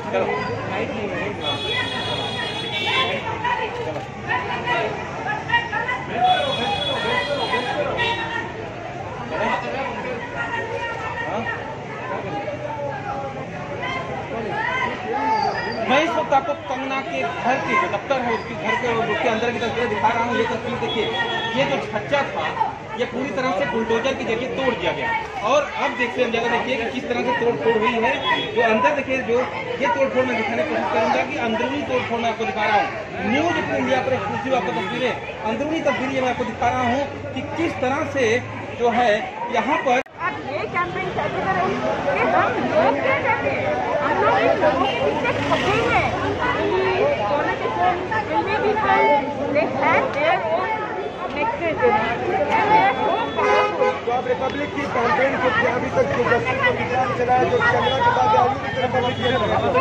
मैं इस वक्त आपको कंगना के घर के जो दफ्तर है उसके अंदर की तस्वीर दिखा रहा हूँ। ये तस्वीर देखिए, ये जो छज्जा था ये पूरी तरह से बुलडोजर के जरिए तोड़ दिया गया और अब देखते हैं जगह देखिए कि किस तरह से तोड़-फोड़ हुई है। जो अंदर देखिए, जो ये तोड़-फोड़ मैं दिखाने की कोशिश करूंगा कि अंदरूनी तोड़-फोड़ मैं आपको दिखा रहा हूँ। न्यूज इंडिया पर एक्सक्लूसिव आपको तस्वीरें, अंदरूनी तस्वीरें मैं आपको दिखा रहा हूँ कि किस तरह से जो है यहाँ पर ये कैंपेन कैसे करें कि हम लोग क्या कहते हैं, हम लोग इन लोगों के पीछे खड़े हैं। Politicians will be different, they have their own mechanism and they are so powerful। तो आप रिपब्लिक की कैंपेन को क्या अभी तक जो जस्टिस का विचार चला है, जो कैमरा के बाद आगे की तरफ पब्लिक की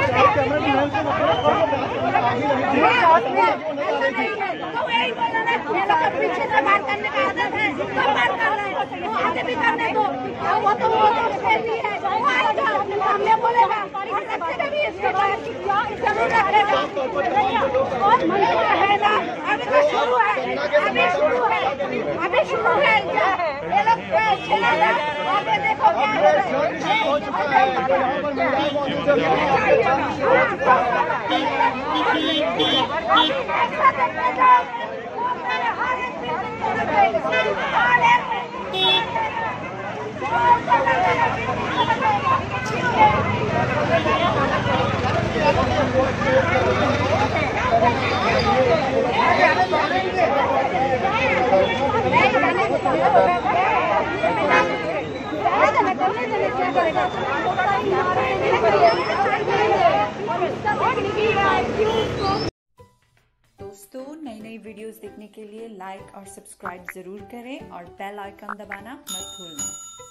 पीछे से मार करने का आदत है, मार कर रहे हैं, वो आगे भी करने दो, वो तो है, हमने बोलेगा भी इसके बाद जरूर रखेगा और रहेगा। अभी तो शुरू है, अभी शुरू है, ये लोग चलेगा, आगे देखो दोस्तों, नई वीडियोस देखने के लिए लाइक और सब्सक्राइब जरूर करें और बेल आइकन दबाना मत भूलना।